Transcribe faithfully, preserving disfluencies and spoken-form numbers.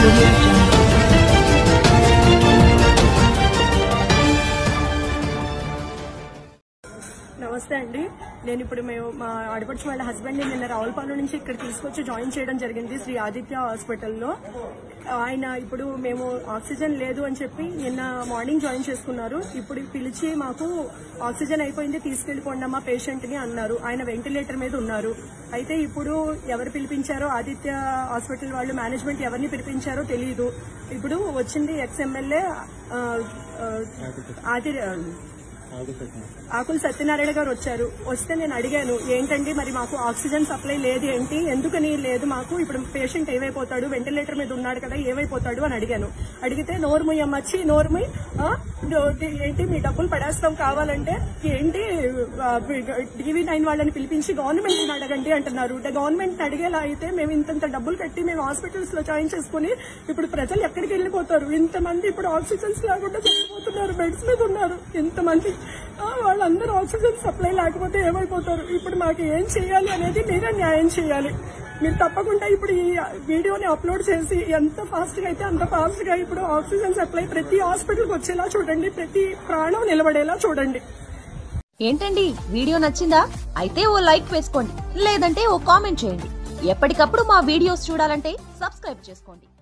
audio jungle. నమస్తే అండి. నేను ఇప్పుడు మేము మా ఆడపడుచు వాళ్ళ హస్బెండ్ ని నిన్న రావులపాలెం నుంచి ఇక్కడ తీసుకొచ్చి జాయిన్ చేయడం జరిగింది శ్రీ ఆదిత్య హాస్పిటల్లో. ఆయన ఇప్పుడు మేము ఆక్సిజన్ లేదు అని చెప్పి నిన్న మార్నింగ్ జాయిన్ చేసుకున్నారు. ఇప్పుడు పిలిచి మాకు ఆక్సిజన్ అయిపోయింది తీసుకెళ్లిపోండి అమ్మా పేషెంట్ ని అన్నారు. ఆయన వెంటిలేటర్ మీద ఉన్నారు. అయితే ఇప్పుడు ఎవరు పిలిపించారో ఆదిత్య హాస్పిటల్ వాళ్ళు మేనేజ్మెంట్ ఎవరిని పిలిపించారో తెలియదు. ఇప్పుడు వచ్చింది ఎక్స్ ఎమ్మెల్యే ఆది ఆకుల సత్యనారాయణ గారు వచ్చారు. వస్తే నేను అడిగాను, ఏంటండి మరి మాకు ఆక్సిజన్ సప్లై లేదు ఏంటి, ఎందుకని లేదు మాకు, ఇప్పుడు పేషెంట్ ఏమైపోతాడు, వెంటిలేటర్ మీద ఉన్నాడు కదా ఏమైపోతాడు అని అడిగాను. అడిగితే నోరుముయ్ అమ్మచ్చి నోరుముయ్ ఏంటి మీ డబ్బులు పడేస్తాం కావాలంటే ఏంటి టీవీ నైన్ వాళ్ళని పిలిపించి గవర్నమెంట్ అడగండి అంటున్నారు. గవర్నమెంట్ అడిగేలా అయితే మేము ఇంతంత డబ్బులు కట్టి మేము హాస్పిటల్స్ లో జాయిన్ చేసుకుని ఇప్పుడు ప్రజలు ఎక్కడికి వెళ్ళిపోతారు. ఇంతమంది ఇప్పుడు ఆక్సిజన్స్ లేకుండా చనిపోతున్నారు, బెడ్స్ మీద ఉన్నారు. ఇంతమంది వాళ్ళందరూ ఆక్సిజన్ సప్లై లేకపోతే ఏమైపోతారు. ఇప్పుడు మాకు ఏం చేయాలి అనేది మీరే న్యాయం చేయాలి. మీరు తప్పకుండా ఇప్పుడు ఈ వీడియోని అప్లోడ్ చేసి ఎంత ఫాస్ట్ గా అయితే అంత ఫాస్ట్ గా ఇప్పుడు ఆక్సిజన్ సప్లై ప్రతి హాస్పిటల్కి వచ్చేలా చూడండి, ప్రతి ప్రాణం నిలబడేలా చూడండి. ఏంటండి వీడియో నచ్చిందా? అయితే ఓ లైక్ వేసుకోండి, లేదంటే ఓ కామెంట్ చేయండి. ఎప్పటికప్పుడు మా వీడియోస్ చూడాలంటే సబ్స్క్రైబ్ చేసుకోండి.